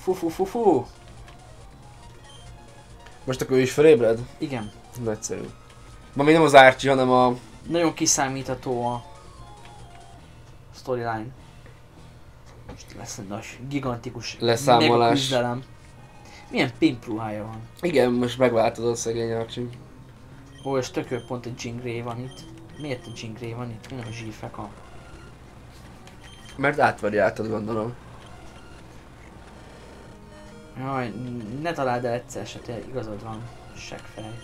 Fú. Most akkor ő is felébred? Igen. Nagyszerű. Ma még nem az Archie, hanem a... Nagyon kiszámítható a storyline. Most lesz egy nagy, gigantikus leszámolás. küzdelem. Milyen pimp ruhája van. Igen, most megváltozott szegény Archie. Ó, és tök jó, pont egy Jean Grey van itt. Miért egy Jean Grey van itt? Mi nem a zsírfeka? Mert átvariáltad, gondolom. Jaj, ne találd el egyszer se, te igazad van. Seggfej.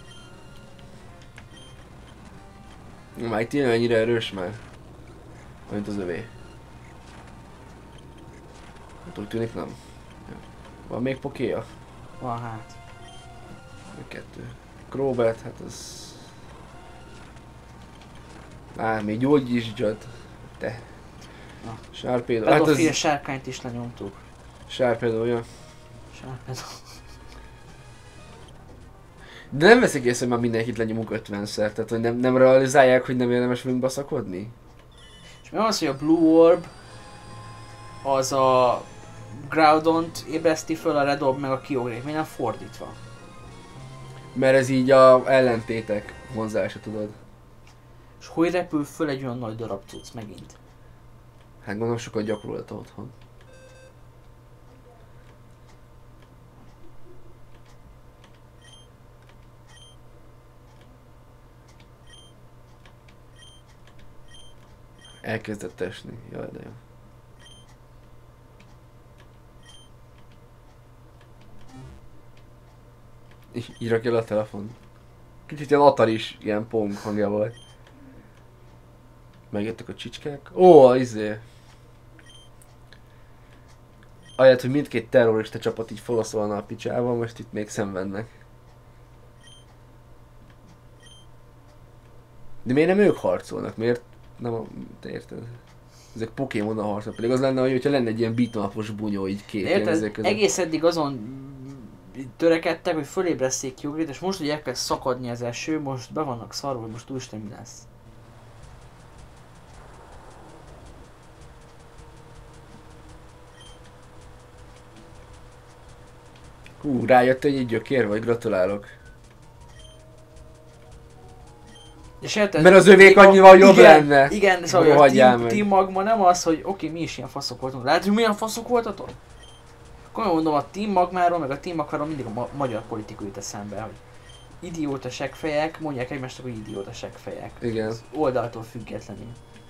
Már itt ilyen annyira erős már. Mint az övé. Hát úgy tűnik nem. Van még pokéja? Van hát. Még 2. Crowbat, hát az... Még gyógyítsd. Te. Na. Sharpedo. Hát Pedofil az... sárkányt is lenyomtuk. Sharpedo-ja. Sharpedo. De nem veszik észre, hogy már mindenkit lenyomunk 50-szer, tehát hogy nem realizálják, hogy nem érdemes velünk baszakodni? És mi az, hogy a Blue Orb az a Groudont ébreszti föl, a Red Orb meg a Kyogre, mi nem fordítva? Mert ez így a ellentétek vonzása, tudod. És hogy repül föl egy olyan nagy darab cucc megint? Hát gondolom sokat gyakorolta otthon. Elkezdett esni, jaj de jó. Így rakja le a telefon. Kicsit ilyen Ataris, ilyen pong hangja volt. Megjöttek a csicskák. Ó, izé. Ahelyett, hogy mindkét terrorista csapat így folaszolna a picsával, most itt még szenvednek. De miért nem ők harcolnak? Miért nem a... Te érted? Ezek Pokémon a harcol, pedig az lenne, hogyha lenne egy ilyen beatmapos bunyó így két érted? Egész eddig azon törekedtek, hogy fölébreszték Kyogre-t, és most, hogy elkezd szakadni az eső, most be vannak szarva, hogy most úristen mi lesz. Hú, rájött egy gyökér vagy, gratulálok. És érted? Mert az övék annyival jobb lenne. Igen, szóval a Team Magma nem az, hogy oké, mi is ilyen faszok voltunk. Lehet, hogy milyen faszok voltatok? Akkor mondom, a Team Magmáról, meg a Team Magmáról mindig a magyar politika jut eszembe, hogy idióta seggfejek, mondják egymásnak, hogy idióta seggfejek. Igen. Az oldaltól függetlenül.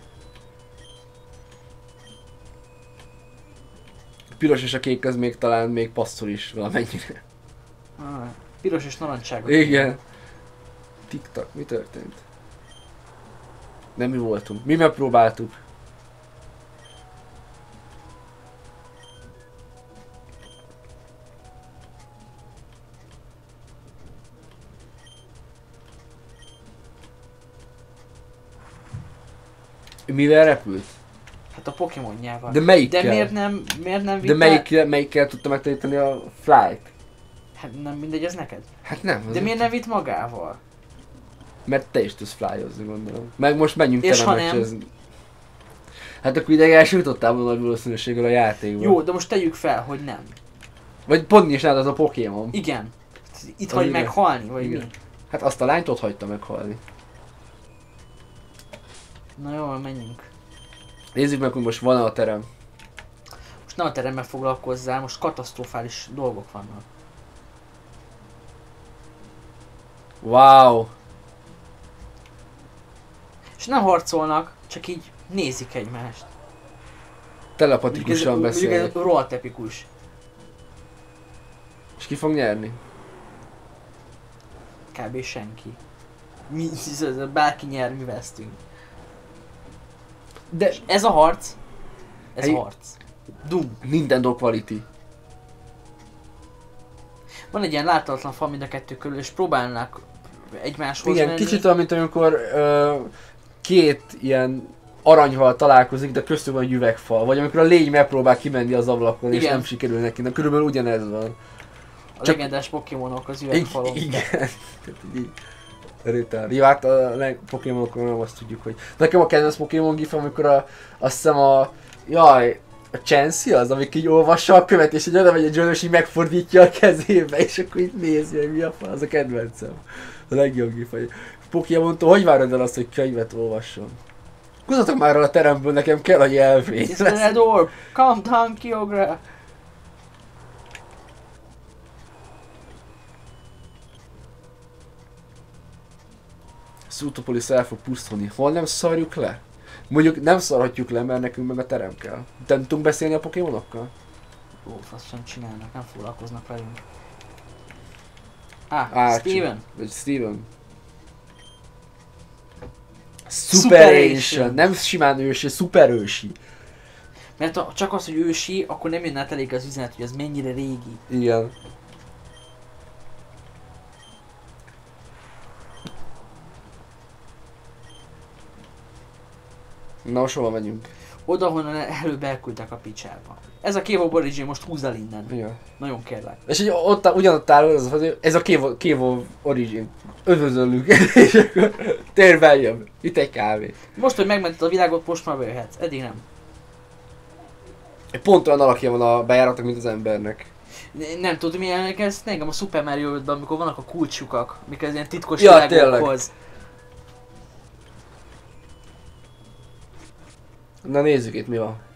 A piros és a kék az még talán még passzol is valamennyire. Piros és narancságos. Igen. Tiktak, mi történt? Nem mi voltunk. Mi megpróbáltuk. Mivel repült? Hát a Pokémonjával. De melyikkel? De miért nem vitte? De melyikkel tudta megtanítani a flight? Hát nem mindegy, ez neked? Hát nem. De miért nem vitt magával? Mert te is tudsz flyozni, gondolom. Meg most menjünk és ha nem? Hát akkor ideig elsújtottál volna nagy valószínűséggel a játékban. Jó, de most tegyük fel, hogy nem. Vagy pont is nálad az a Pokémon. Igen. Itt hagy meghalni, vagy igen. Mi? Hát azt a lányt ott hagyta meghalni. Na jó, menjünk. Nézzük meg, hogy most van-e a terem. Most nem a teremmel foglalkozzál, most katasztrofális dolgok vannak. Wow. És nem harcolnak, csak így nézik egymást. Telepatikusan beszélnek. Ez rohadt epikus. És ki fog nyerni? Kb. Senki. Bárki nyer, mi vesztünk. De és ez a harc. Ez a harc. Doom. Nintendo quality. Van egy ilyen láthatatlan fal mind a kettő körül, és próbálnak egymáshoz igen, menni. kicsit olyan, mint amikor két ilyen aranyhal találkozik, de köztük van egy üvegfal. Vagy amikor a légy megpróbál kimenni az ablakon, és nem sikerül neki. De körülbelül ugyanez van. A legendás Pokémonok az üvegfalon. Igen. Jó, hát a Pokémonokról nem azt tudjuk, hogy... Nekem a kedvenc Pokémon gif, amikor azt hiszem jaj, A Chansey az, amik így olvassa a követ, és egy oda megy egy John, és így megfordítja a kezébe, és akkor így nézi, hogy mi a fasz, az a kedvencem. A legjobb gif. Pokia mondta, hogy várod el azt, hogy könyvet olvasson? Húzzatok már el a teremből, nekem kell, hogy elvény. It's the red orb! Come down, Kyogre! Szútopolis el fog pusztulni. Hol nem szarjuk le? Mondjuk nem szarhatjuk le, mert nekünk meg a terem kell. Nem tudunk beszélni a pokémonokkal? Ó, azt sem csinálnak, nem foglalkoznak velünk. Steven? Vagy Steven. Superation! Nem simán ősi, szuper ősi. Mert csak az, hogy ősi, akkor nem jönne át elég az üzenet, hogy ez mennyire régi. Igen. Na, most hova megyünk? Oda, honnan előbb elküldtek a picsába. Ez a Cave of Origin most húzz el innen. Igen. Nagyon kérlek. És így ugyanott áll ez a Cave of Origin. Üdvözöllük, és akkor tér beljön. Itt egy kávé. Most, hogy megmented a világot, most már bejöhetsz. Eddig nem. Pont olyan alakja van a bejáratok, mint az embernek. Nem tudom, milyen ezt engem a Super Mario 5-ben, amikor vannak a kulcsukak, amik az ilyen titkos ja, világokhoz. Na nézzük itt mi van.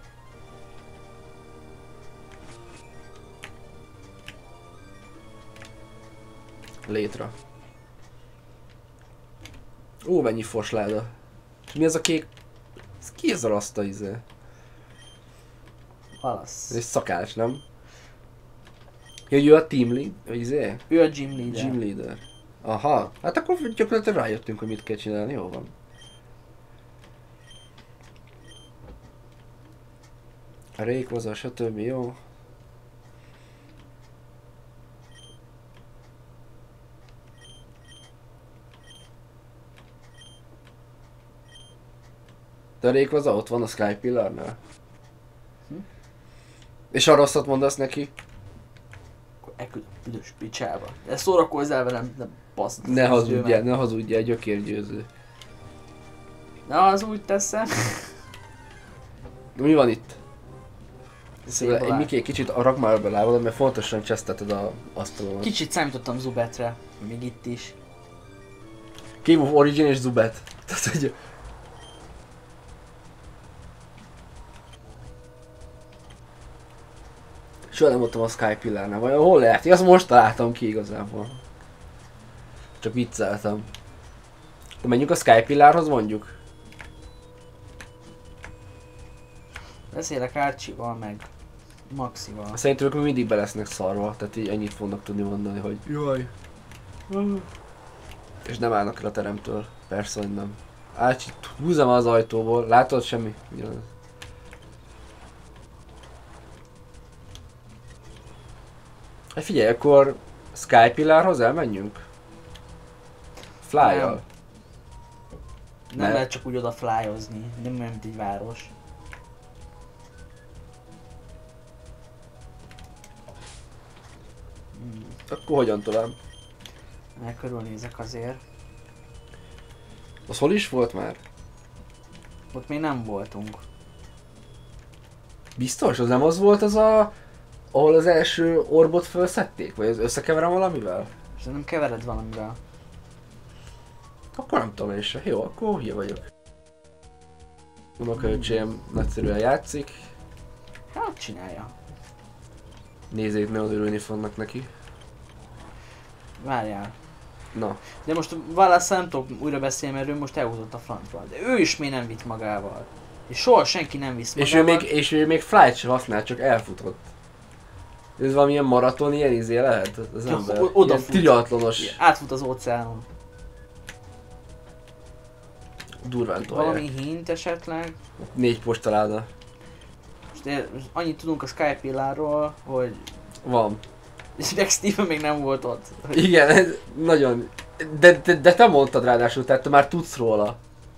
Létra. Ó, mennyi forsláda. És mi ez a kék? Ez ki ez a raszta izé? Alasz. Ez egy szakács, nem? Ja, ő a team lead, izé? Ő a gym leader. Gym leader. Aha, hát akkor gyakorlatilag rájöttünk, hogy mit kell csinálni, jó van. A Rayquaza, stb. Jó. De a Rayquaza ott van a Sky Pillarnál. És a rosszat mondasz neki? Akkor elküld a büdös picsába. De szórakozzál velem, nem basz. Ne hazudjál, gyökérgyőző. Na, az úgy teszem. Mi van itt? Szóval egy Mickey kicsit aragmálba lábadom, mert fontosan cseszteted a asztalon. Kicsit számítottam Zubetre, még itt is. Cave of Origin és Zubet. Tehát, hogy... Soha nem voltam a Sky Pillarnál, vagy hol lehet? Azt most találtam ki igazából. Csak vicceltem. De menjünk a Sky Pillarhoz mondjuk? Beszélek Archie-val meg Maxival. Szerintem ők mindig be lesznek szarva, tehát így ennyit fognak tudni mondani, hogy jaj. És nem állnak el a teremtől. Persze, hogy nem. Archie, húzzam az ajtóból, látod semmi? Ugyanaz. Hát figyelj, akkor Sky Pillarhoz elmenjünk? Fly-jal. Nem lehet csak úgy oda flyozni, nem olyan, mint egy város. Akkor hogyan tovább? Körülnézek azért. Az hol is volt már? Ott még nem voltunk. Biztos? Az nem az volt az a... ahol az első orbot felszették? Vagy az összekeverem valamivel? És nem kevered valamivel. Akkor nem tudom én se. Jó, akkor hülye vagyok. Unokaöcsém nagyszerűen játszik. Hát csinálja. Nézzék, nagyon örülni fognak neki. Várjál. Na. De most Wallace nem tudok újra beszélni, mert ő most elhúzott a francba. De ő is még nem vitt magával. És soha senki nem visz magával. És ő még flight sem használ, csak elfutott. Ez valamilyen maraton, ilyen izé lehet az ember. Ilyen triatlonos. Átfut az óceánon. Durván tolják. Valami hint esetleg. 4 postaláda. Most annyit tudunk a Sky Pillarról, hogy... Van. És Dex Steven még nem volt ott. Igen, ez nagyon... De te mondtad ráadásul, tehát te már tudsz róla.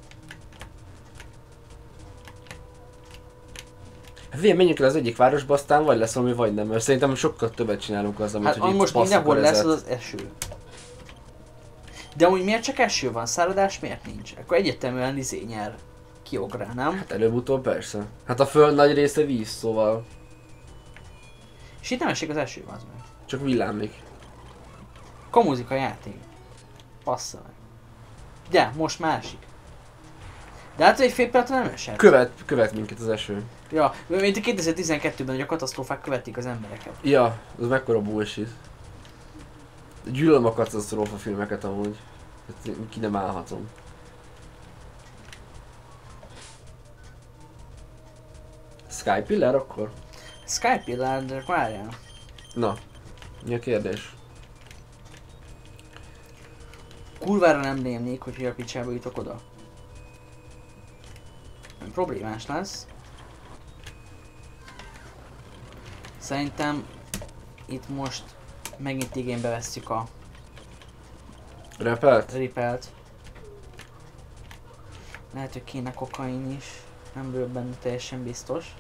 Figyelj, menjünk el az egyik városba, aztán vagy lesz valami, vagy nem, mert szerintem sokkal többet csinálunk az, amit hát, hogy itt most mindenhol lesz az eső. De amúgy miért csak eső van? Száradás miért nincs? Akkor egyértelműen nyer kiugrál, nem? Hát előbb-utóbb persze. Hát a föld nagy része víz, szóval És itt nem esik az eső, az meg. csak villámlik. Kamúzik a játék. Passza meg. De, most már esik. De hát egy fél pillanatra nem esett. Követ minket az eső. Ja, mint a 2012-ben, hogy a katasztrófák követik az embereket. Ja, az mekkora bullshit. Gyűlölöm a katasztrófa filmeket amúgy. Hát ki nem állhatom. Skypiller akkor? Skypiller, de várjál. Na, mi a kérdés? Kurvára nem rémnék, hogy a picsába jutok oda. Problémás lesz. Szerintem itt most megint igénybe vesszük a Repelt? ripelt. Lehet, hogy kéne kokain is. Nem vagyok benne teljesen biztos.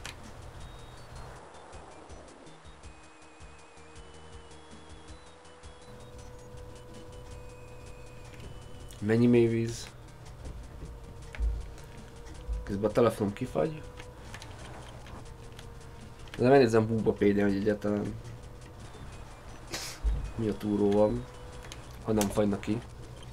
Mennyi mély víz? Közben a telefonom kifagy. De megnézem Búbapédián, hogy egyáltalán mi a túró van, ha nem fagynak ki.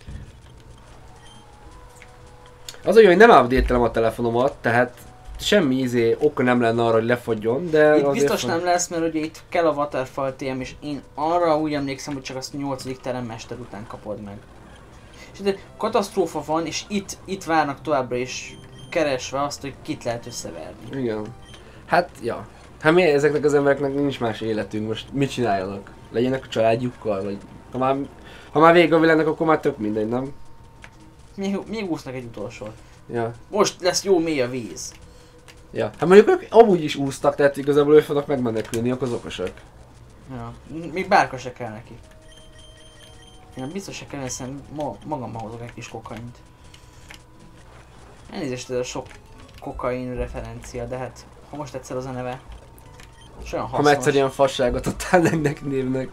Az a jó, hogy nem update-elem a telefonomat, tehát semmi oka nem lenne arra, hogy lefagyjon, de Itt biztos nem lesz, mert ugye itt kell a Waterfall TM, és én arra úgy emlékszem, hogy csak azt 8. teremmester után kapod meg. És de katasztrófa van, és itt várnak továbbra is keresve azt, hogy kit lehet összeverni. Igen. Hát, ja. Hát mi ezeknek az embereknek nincs más életünk, most mit csináljanak? Legyenek a családjukkal, vagy ha már vége a világnak, akkor már tök mindegy, nem? Még úsznak egy utolsót. Ja. Most lesz jó mély a víz. Ja. Hát mondjuk ők amúgy is úsztak, tehát igazából ő fognak megmenekülni, akkor az okosak. Ja. Még bárka se kell neki. Én biztos se kell, hiszen magammal hozok egy kis kokaint. Elnézést, ez a sok kokain referencia, de hát ha most egyszer az a neve, és olyan hasznos. Ha egyszer ilyen fasságot adtál ennek névnek.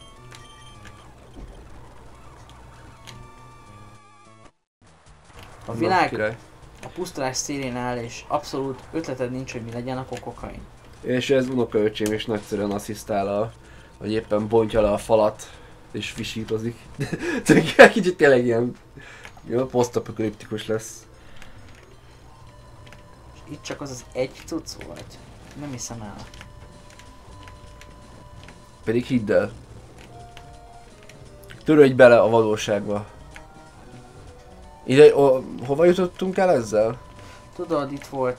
A világ a pusztulás szélén áll, és abszolút ötleted nincs, hogy mi legyen, akkor kokain. És ez unokaöcsém is nagyszerűen asszisztál, hogy éppen bontja le a falat, és visítozik. Kicsit tényleg ilyen posztapokaliptikus lesz. Itt csak az egy cucc volt. Nem hiszem el. Pedig hidd el. Törődj bele a valóságba. Ide, hova jutottunk el ezzel? Tudod, itt volt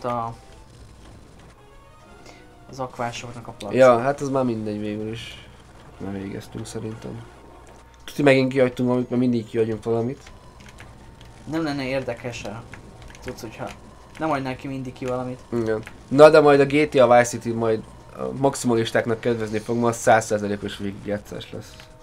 az akvásoknak a plac. Ja, hát az már mindegy végül is. Már végeztünk szerintem. Tudj, megint kihagytunk valamit, mert mindig kihagyunk valamit. Nem lenne érdekes tudsz, hogyha nem hagynál ki mindig ki valamit. Igen. Na de majd a GTA Vice City majd a maximalistáknak kedvezni fog, ma 100%-os végigjátszás lesz.